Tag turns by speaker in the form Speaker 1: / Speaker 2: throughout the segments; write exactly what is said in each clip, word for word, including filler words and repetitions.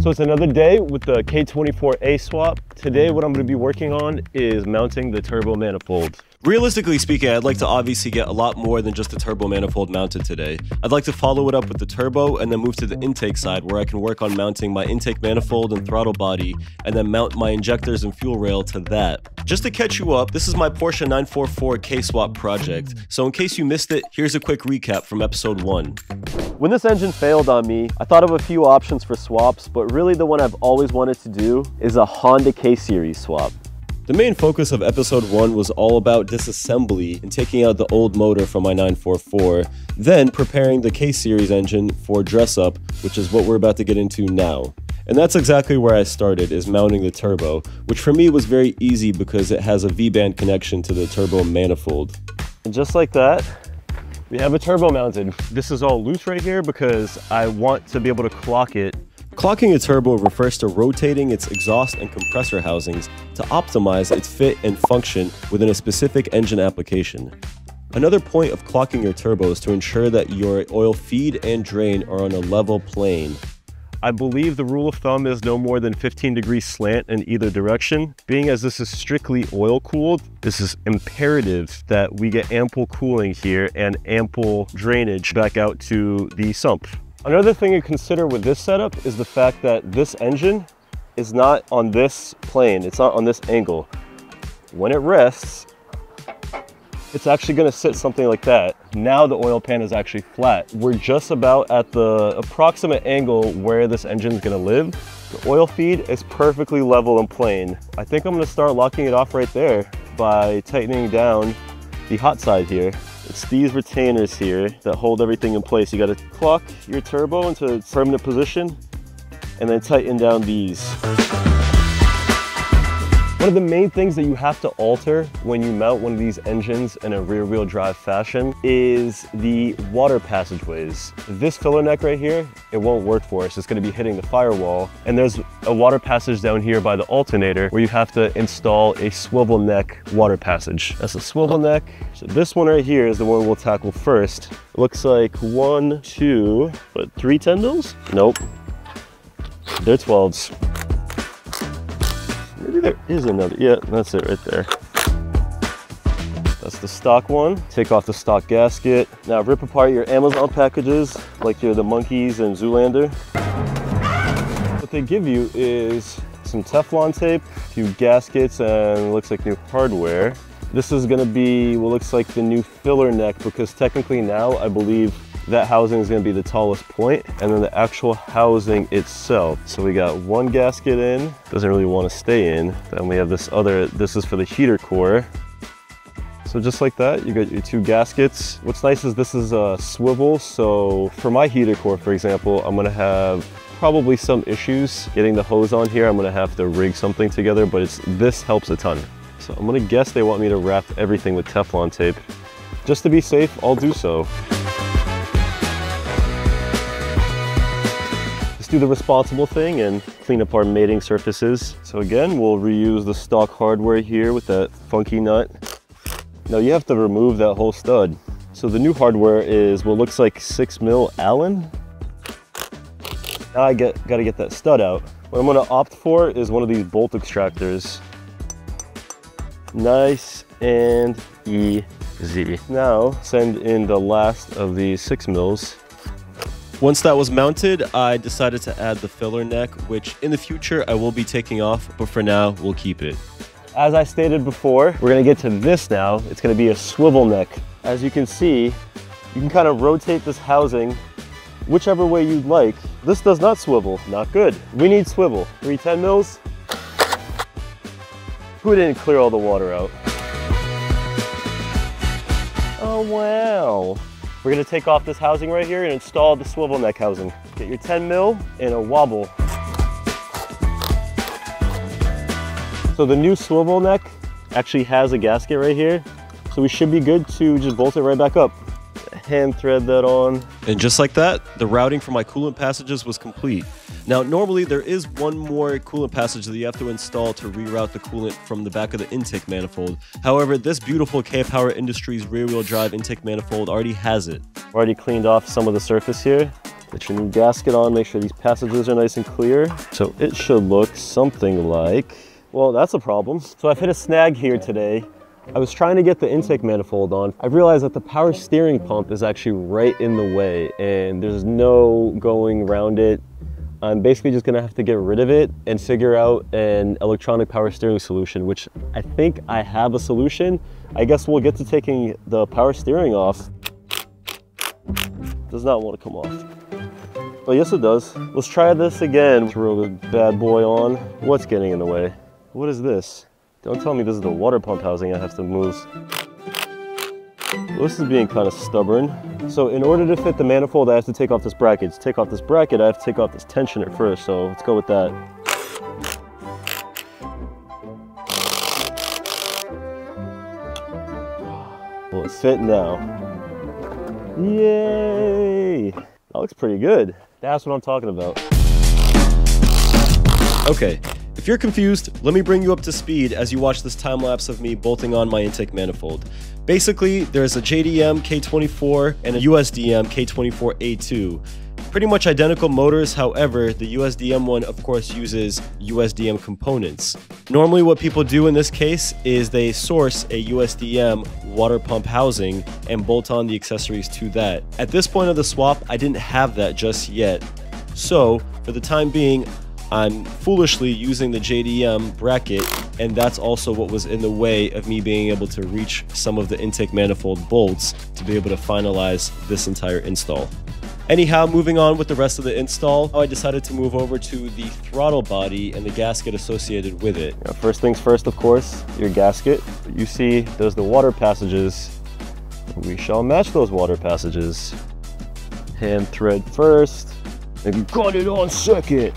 Speaker 1: So it's another day with the K twenty-four A swap. Today what I'm going to be working on is mounting the turbo manifold.
Speaker 2: Realistically speaking, I'd like to obviously get a lot more than just the turbo manifold mounted today. I'd like to follow it up with the turbo and then move to the intake side where I can work on mounting my intake manifold and throttle body and then mount my injectors and fuel rail to that. Just to catch you up, this is my Porsche nine forty-four K-Swap project. So in case you missed it, here's a quick recap from episode one.
Speaker 1: When this engine failed on me, I thought of a few options for swaps, but really the one I've always wanted to do is a Honda K-Series swap.
Speaker 2: The main focus of episode one was all about disassembly and taking out the old motor from my nine forty-four, then preparing the K-Series engine for dress up, which is what we're about to get into now. And that's exactly where I started, is mounting the turbo, which for me was very easy because it has a V-band connection to the turbo manifold.
Speaker 1: And just like that, we have a turbo mounted. This is all loose right here because I want to be able to clock it.
Speaker 2: Clocking a turbo refers to rotating its exhaust and compressor housings to optimize its fit and function within a specific engine application. Another point of clocking your turbo is to ensure that your oil feed and drain are on a level plane.
Speaker 1: I believe the rule of thumb is no more than fifteen degrees slant in either direction. Being as this is strictly oil cooled, this is imperative that we get ample cooling here and ample drainage back out to the sump. Another thing to consider with this setup is the fact that this engine is not on this plane, it's not on this angle. When it rests, it's actually going to sit something like that. Now the oil pan is actually flat. We're just about at the approximate angle where this engine is going to live. The oil feed is perfectly level and plane. I think I'm going to start locking it off right there by tightening down the hot side here. It's these retainers here that hold everything in place. You got to clock your turbo into its permanent position and then tighten down these. One of the main things that you have to alter when you mount one of these engines in a rear-wheel drive fashion is the water passageways. This filler neck right here, it won't work for us. It's going to be hitting the firewall. And there's a water passage down here by the alternator where you have to install a swivel neck water passage. That's a swivel neck. So this one right here is the one we'll tackle first. It looks like one, two, but three tendrils? Nope. They're twelves. Maybe there is another. Yeah, that's it right there. That's the stock one. Take off the stock gasket. Now rip apart your Amazon packages like you're the Monkeys and Zoolander. What they give you is some Teflon tape, a few gaskets, and looks like new hardware. This is gonna be what looks like the new filler neck because technically now I believe that housing is going to be the tallest point, and then the actual housing itself. So we got one gasket in, doesn't really want to stay in. Then we have this other, this is for the heater core. So just like that, you got your two gaskets. What's nice is this is a swivel, so for my heater core, for example, I'm going to have probably some issues getting the hose on here. I'm going to have to rig something together, but it's this helps a ton. So I'm going to guess they want me to wrap everything with Teflon tape. Just to be safe, I'll do so. Do the responsible thing and clean up our mating surfaces. So again, we'll reuse the stock hardware here with that funky nut. Now you have to remove that whole stud. So the new hardware is what looks like six mil Allen. Now I get got to get that stud out. What I'm going to opt for is one of these bolt extractors. Nice and easy. Now send in the last of these six mils.
Speaker 2: Once that was mounted, I decided to add the filler neck, which in the future I will be taking off, but for now, we'll keep it.
Speaker 1: As I stated before, we're gonna get to this now. It's gonna be a swivel neck. As you can see, you can kind of rotate this housing whichever way you'd like. This does not swivel, not good. We need swivel. three ten mils. Who didn't clear all the water out? Oh, wow. We're gonna take off this housing right here and install the swivel neck housing. Get your ten mil and a wobble. So the new swivel neck actually has a gasket right here. So we should be good to just bolt it right back up. Hand thread that on.
Speaker 2: And just like that, the routing for my coolant passages was complete. Now, normally there is one more coolant passage that you have to install to reroute the coolant from the back of the intake manifold. However, this beautiful KPower Industries rear-wheel drive intake manifold already has it.
Speaker 1: Already cleaned off some of the surface here. Put your new gasket on, make sure these passages are nice and clear. So it should look something like, well, that's a problem. So I've hit a snag here today. I was trying to get the intake manifold on. I realized that the power steering pump is actually right in the way and there's no going around it. I'm basically just gonna have to get rid of it and figure out an electronic power steering solution, which I think I have a solution. I guess we'll get to taking the power steering off. Does not want to come off. Oh, yes it does. Let's try this again. Throw this bad boy on. What's getting in the way? What is this? Don't tell me this is the water pump housing I have to move. Well, this is being kind of stubborn. So in order to fit the manifold, I have to take off this bracket. To take off this bracket, I have to take off this tensioner first. So let's go with that. Well, it's fit now. Yay! That looks pretty good. That's what I'm talking about.
Speaker 2: Okay. If you're confused, let me bring you up to speed as you watch this time lapse of me bolting on my intake manifold. Basically, there's a J D M K twenty-four and a U S D M K twenty-four A two. Pretty much identical motors, however, the U S D M one of course uses U S D M components. Normally what people do in this case is they source a U S D M water pump housing and bolt on the accessories to that. At this point of the swap, I didn't have that just yet. So, for the time being, I'm foolishly using the J D M bracket, and that's also what was in the way of me being able to reach some of the intake manifold bolts to be able to finalize this entire install. Anyhow, moving on with the rest of the install, I decided to move over to the throttle body and the gasket associated with it.
Speaker 1: Now, first things first, of course, your gasket. You see there's the water passages. We shall match those water passages. Hand thread first, and gun it on second.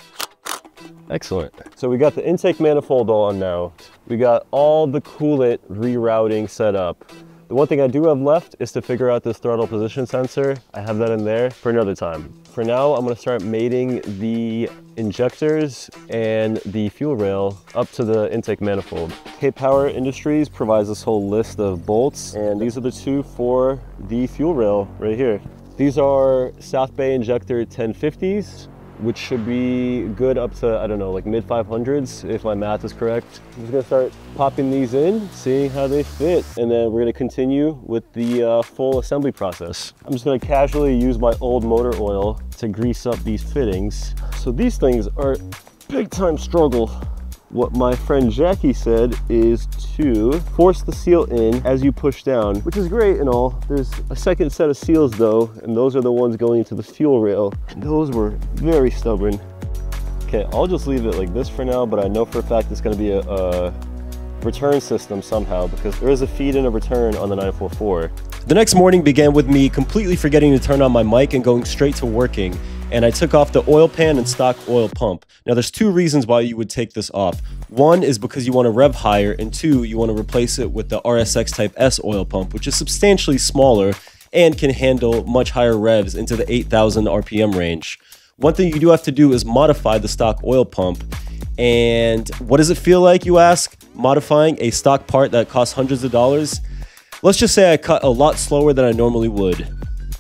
Speaker 1: Excellent. So we got the intake manifold on now. We got all the coolant rerouting set up. The one thing I do have left is to figure out this throttle position sensor. I have that in there for another time. For now, I'm gonna start mating the injectors and the fuel rail up to the intake manifold. KPower Industries provides this whole list of bolts, and these are the two for the fuel rail right here. These are South Bay injector ten fifties. Which should be good up to, I don't know, like mid five hundreds, if my math is correct. I'm just gonna start popping these in, seeing how they fit, and then we're gonna continue with the uh, full assembly process. I'm just gonna casually use my old motor oil to grease up these fittings. So these things are big time struggle. What my friend Jackie said is to force the seal in as you push down, which is great and all. There's a second set of seals though, and those are the ones going into the fuel rail. And those were very stubborn. Okay, I'll just leave it like this for now, but I know for a fact it's gonna be a, a return system somehow, because there is a feed and a return on the nine four four.
Speaker 2: The next morning began with me completely forgetting to turn on my mic and going straight to working. And I took off the oil pan and stock oil pump. Now there's two reasons why you would take this off. One is because you want to rev higher, and two, you want to replace it with the R S X Type S oil pump, which is substantially smaller and can handle much higher revs into the eight thousand R P M range. One thing you do have to do is modify the stock oil pump. And what does it feel like, you ask, modifying a stock part that costs hundreds of dollars? Let's just say I cut a lot slower than I normally would.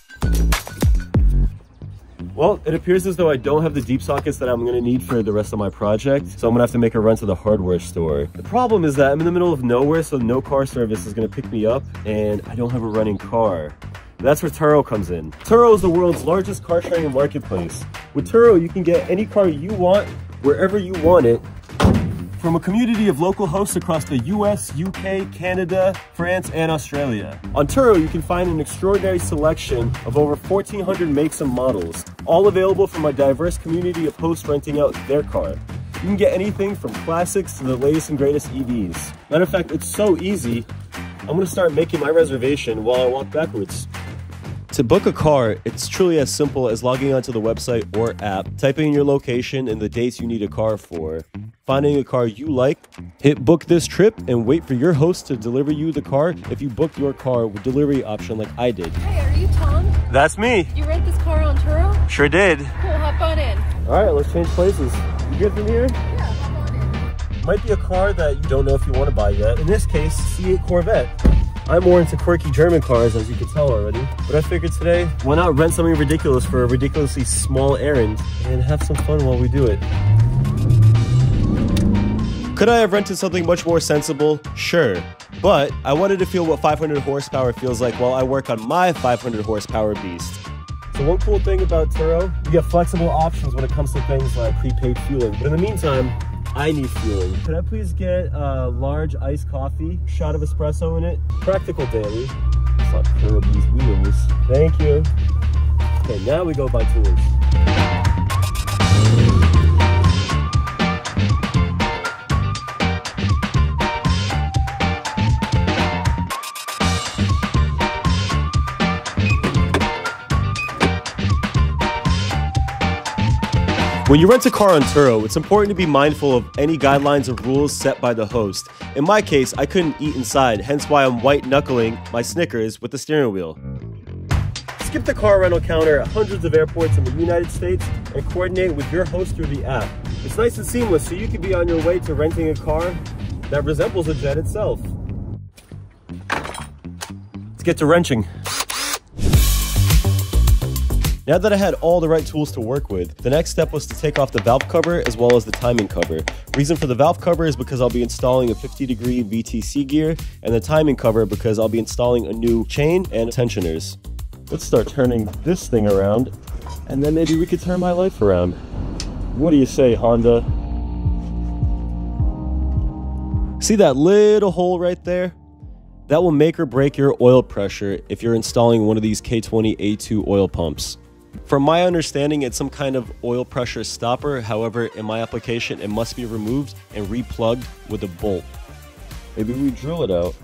Speaker 2: Well, it appears as though I don't have the deep sockets that I'm going to need for the rest of my project, so I'm going to have to make a run to the hardware store. The problem is that I'm in the middle of nowhere, so no car service is going to pick me up, and I don't have a running car. That's where Turo comes in. Turo is the world's largest car sharing marketplace. With Turo, you can get any car you want, wherever you want it, from a community of local hosts across the U S, U K, Canada, France, and Australia. On Turo, you can find an extraordinary selection of over fourteen hundred makes and models, all available from a diverse community of hosts renting out their car. You can get anything from classics to the latest and greatest E Vs. Matter of fact, it's so easy, I'm gonna start making my reservation while I walk backwards. To book a car, it's truly as simple as logging onto the website or app, typing in your location and the dates you need a car for, finding a car you like, hit book this trip, and wait for your host to deliver you the car if you booked your car with delivery option like I did.
Speaker 3: Hey, are you Tom?
Speaker 1: That's me.
Speaker 3: You rent this car on Turo?
Speaker 1: Sure did.
Speaker 3: Cool, hop on in.
Speaker 1: All right, let's change places. You good from here?
Speaker 3: Yeah, hop on in.
Speaker 1: Might be a car that you don't know if you want to buy yet. In this case, C eight Corvette. I'm more into quirky German cars, as you can tell already. But I figured today, why not rent something ridiculous for a ridiculously small errand and have some fun while we do it.
Speaker 2: Could I have rented something much more sensible? Sure. But I wanted to feel what five hundred horsepower feels like while I work on my five hundred horsepower beast.
Speaker 1: So one cool thing about Turo, you get flexible options when it comes to things like prepaid fueling. But in the meantime, I need fueling. Could I please get a large iced coffee, shot of espresso in it? Practical daily. Let's not curb these wheels. Thank you. Okay, now we go buy tools.
Speaker 2: When you rent a car on Turo, it's important to be mindful of any guidelines or rules set by the host. In my case, I couldn't eat inside, hence why I'm white-knuckling my Snickers with the steering wheel.
Speaker 1: Skip the car rental counter at hundreds of airports in the United States and coordinate with your host through the app. It's nice and seamless, so you could be on your way to renting a car that resembles a jet itself.
Speaker 2: Let's get to wrenching. Now that I had all the right tools to work with, the next step was to take off the valve cover as well as the timing cover. Reason for the valve cover is because I'll be installing a fifty degree V T C gear, and the timing cover because I'll be installing a new chain and tensioners.
Speaker 1: Let's start turning this thing around, and then maybe we could turn my life around. What do you say, Honda?
Speaker 2: See that little hole right there? That will make or break your oil pressure if you're installing one of these K twenty A two oil pumps. From my understanding, it's some kind of oil pressure stopper. However, in my application, it must be removed and replugged with a bolt.
Speaker 1: Maybe we drill it out.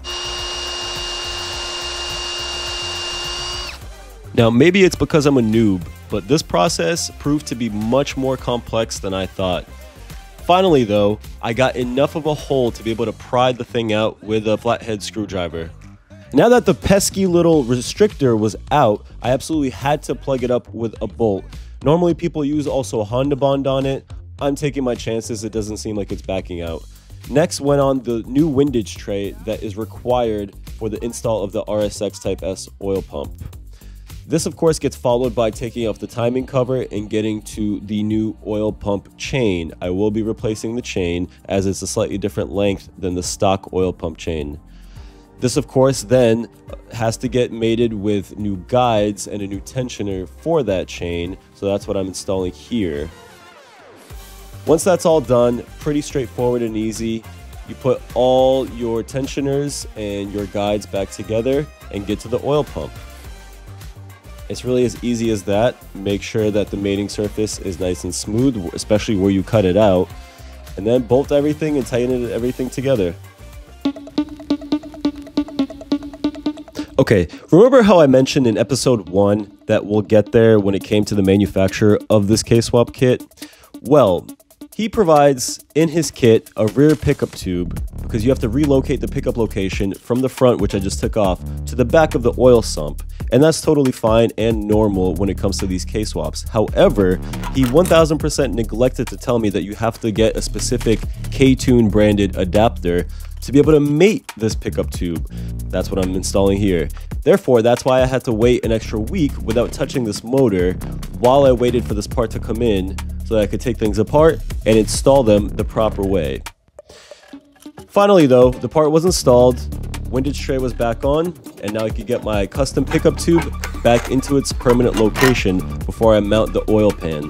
Speaker 2: Now, maybe it's because I'm a noob, but this process proved to be much more complex than I thought. Finally, though, I got enough of a hole to be able to pry the thing out with a flathead screwdriver. Now that the pesky little restrictor was out, I absolutely had to plug it up with a bolt. Normally people use also a Honda Bond on it. I'm taking my chances, it doesn't seem like it's backing out. Next went on the new windage tray that is required for the install of the R S X Type S oil pump. This of course gets followed by taking off the timing cover and getting to the new oil pump chain. I will be replacing the chain as it's a slightly different length than the stock oil pump chain. This of course then has to get mated with new guides and a new tensioner for that chain, so that's what I'm installing here. Once that's all done, pretty straightforward and easy. You put all your tensioners and your guides back together and get to the oil pump. It's really as easy as that. Make sure that the mating surface is nice and smooth, especially where you cut it out, and then bolt everything and tighten everything together. Okay, remember how I mentioned in episode one that we'll get there when it came to the manufacturer of this K-Swap kit? Well, he provides in his kit a rear pickup tube because you have to relocate the pickup location from the front, which I just took off, to the back of the oil sump. And that's totally fine and normal when it comes to these K-Swaps. However, he one thousand percent neglected to tell me that you have to get a specific K-Tune branded adapter to be able to mate this pickup tube. That's what I'm installing here. Therefore, that's why I had to wait an extra week without touching this motor while I waited for this part to come in so that I could take things apart and install them the proper way. Finally though, the part was installed, windage tray was back on, and now I could get my custom pickup tube back into its permanent location before I mount the oil pan.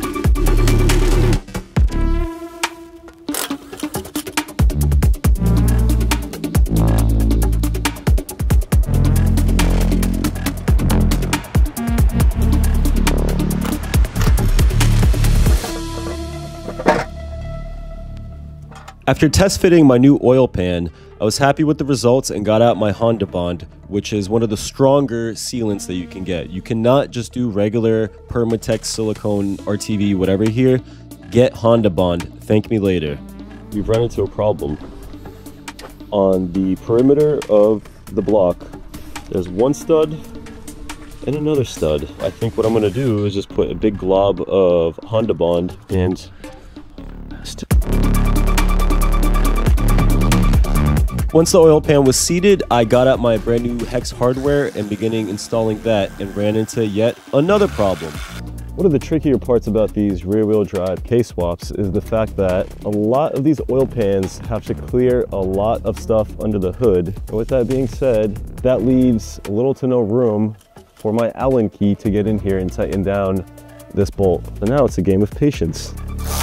Speaker 2: After test fitting my new oil pan, I was happy with the results and got out my Honda Bond, which is one of the stronger sealants that you can get. You cannot just do regular Permatex silicone R T V whatever here. Get Honda Bond. Thank me later.
Speaker 1: We've run into a problem. On the perimeter of the block, there's one stud and another stud. I think what I'm going to do is just put a big glob of Honda Bond and
Speaker 2: Once the oil pan was seated, I got out my brand new hex hardware and beginning installing that and ran into yet another problem.
Speaker 1: One of the trickier parts about these rear-wheel drive K-swaps is the fact that a lot of these oil pans have to clear a lot of stuff under the hood. And with that being said, that leaves little to no room for my Allen key to get in here and tighten down this bolt. So now it's a game of patience.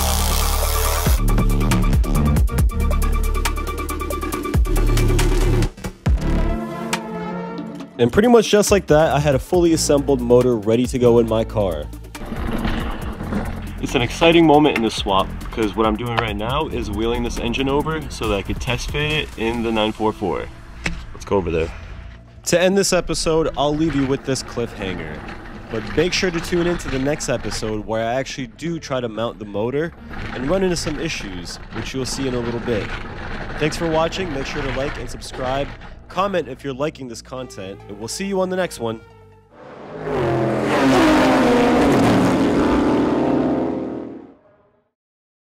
Speaker 2: And pretty much just like that, I had a fully assembled motor ready to go in my car.
Speaker 1: It's an exciting moment in the swap because what I'm doing right now is wheeling this engine over so that I could test fit it in the nine four four. Let's go over there.
Speaker 2: To end this episode, I'll leave you with this cliffhanger. But make sure to tune into the next episode where I actually do try to mount the motor and run into some issues, which you'll see in a little bit. Thanks for watching. Make sure to like and subscribe. Comment if you're liking this content, and we'll see you on the next one.